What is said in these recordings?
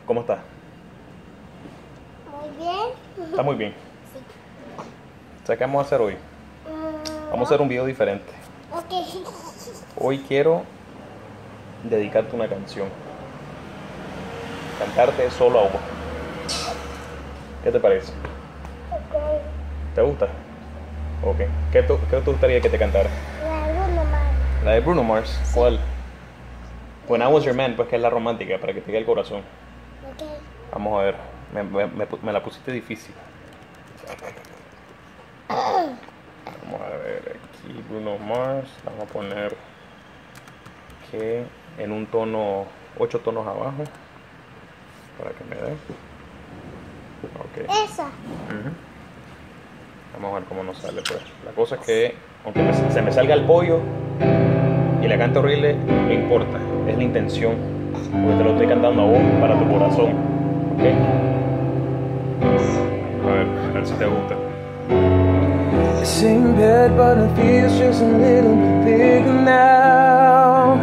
¿Cómo estás? Muy bien. Está muy bien. Sí. ¿Sabes qué vamos a hacer hoy? Vamos a hacer un video diferente. Ok. Hoy quiero dedicarte una canción. Cantarte solo a vos. ¿Qué te parece? Ok. ¿Te gusta? Ok. ¿Qué te gustaría que te cantara? La Bruno Mars. La de Bruno Mars. ¿Cuál? When I Was Your Man, pues que es la romántica, para que te quede el corazón. Ok. Vamos a ver. Me la pusiste difícil. Vamos a ver aquí Bruno Mars. Vamos a poner que en un tono, 8 tonos abajo, para que me dé. Ok. Esa. Ujú. Vamos a ver cómo nos sale, pues. La cosa es que, aunque se me salga el pollo y la cante horrible, no importa. Es la intención, porque te lo estoy cantando a vos para tu corazón. Ok. A ver si te gusta. Same bed, but it feels just a little bit bigger now.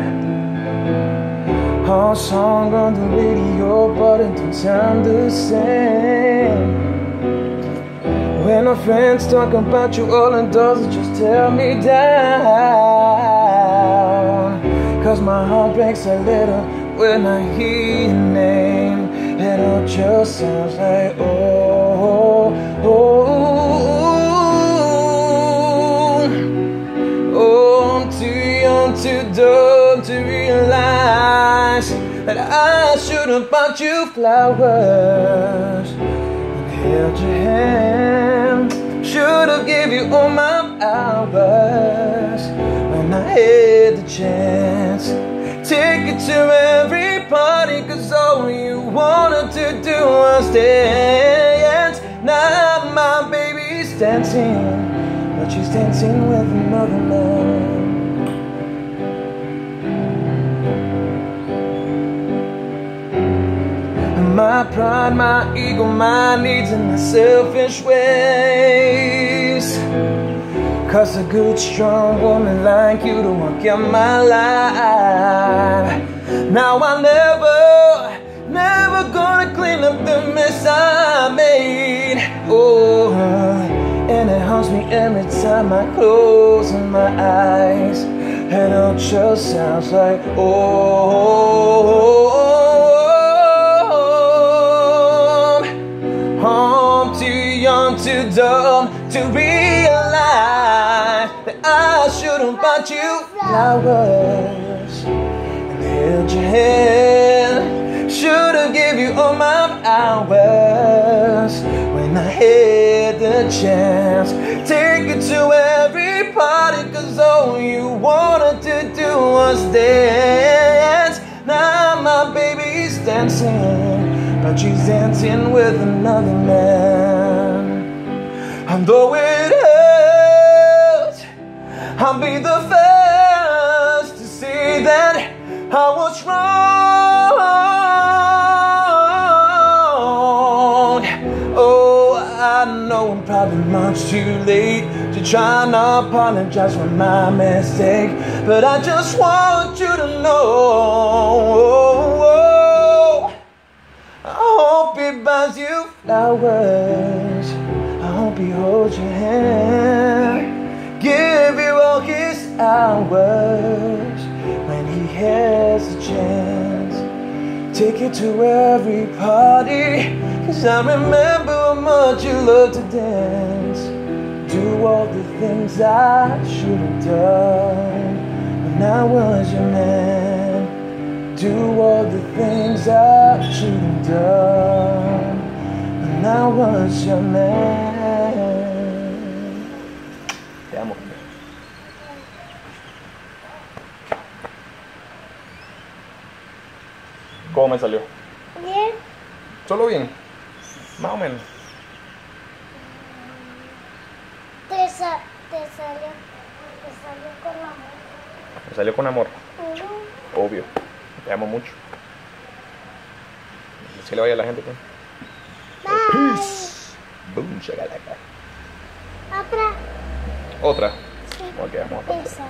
Our song on the radio, but it don't sound the same. When our friends talk about you, all it does is just tear me down. 'Cause my heart breaks a little when I hear your name. It all just sounds like oh, oh. Too dumb to realize that I should have bought you flowers and held your hand. Should have give you all my hours when I had the chance. Take you to every party, 'cause all you wanted to do was dance. Now my baby's dancing, but she's dancing with another man. My pride, my ego, my needs, and my selfish ways. 'Cause a good, strong woman like you to walk in my life. Now I'm never gonna clean up the mess I made. Oh, and it haunts me every time I close my eyes. And it just sounds like oh. Too dumb to realize that I should have bought you flowers and held your hand. Should have give you all my hours when I had the chance. Take you to every party, 'cause all you wanted to do was dance. Now my baby's dancing, but she's dancing with another man. And though it hurts, I'll be the first to say that I was wrong. Oh, I know I'm probably much too late to try and apologize for my mistake, but I just want you to know I hope he buys you flowers. I hope he holds your hand, give you all his hours when he has a chance. Take you to every party, 'cause I remember how much you love to dance. Do all the things I should have done when I was your man. Do all the things I should have done when I was your man. Te amo. ¿Cómo me salió? Bien. ¿Solo bien? Más o menos. Te salió con amor. Me salió con amor. Ujú. Obvio. Te amo mucho. Así le vaya a la gente, pues. Bye. Boom, shakalaka. Otra. Otra. Sí. Ok, vamos a pasar. Esa.